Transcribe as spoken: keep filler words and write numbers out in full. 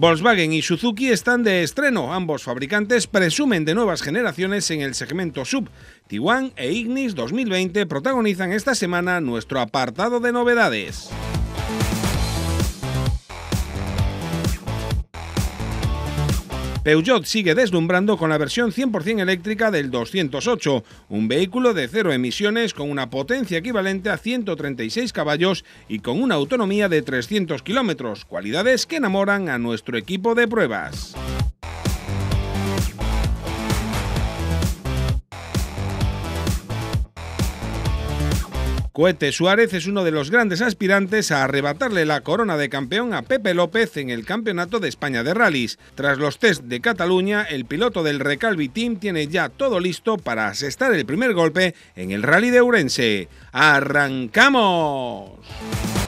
Volkswagen y Suzuki están de estreno. Ambos fabricantes presumen de nuevas generaciones en el segmento sub. Tiguan e Ignis dos mil veinte protagonizan esta semana nuestro apartado de novedades. Peugeot sigue deslumbrando con la versión cien por cien eléctrica del doscientos ocho, un vehículo de cero emisiones con una potencia equivalente a ciento treinta y seis caballos y con una autonomía de trescientos kilómetros, cualidades que enamoran a nuestro equipo de pruebas. Cohete Suárez es uno de los grandes aspirantes a arrebatarle la corona de campeón a Pepe López en el Campeonato de España de Rallys. Tras los test de Cataluña, el piloto del Recalvi Team tiene ya todo listo para asestar el primer golpe en el Rally de Ourense. ¡Arrancamos!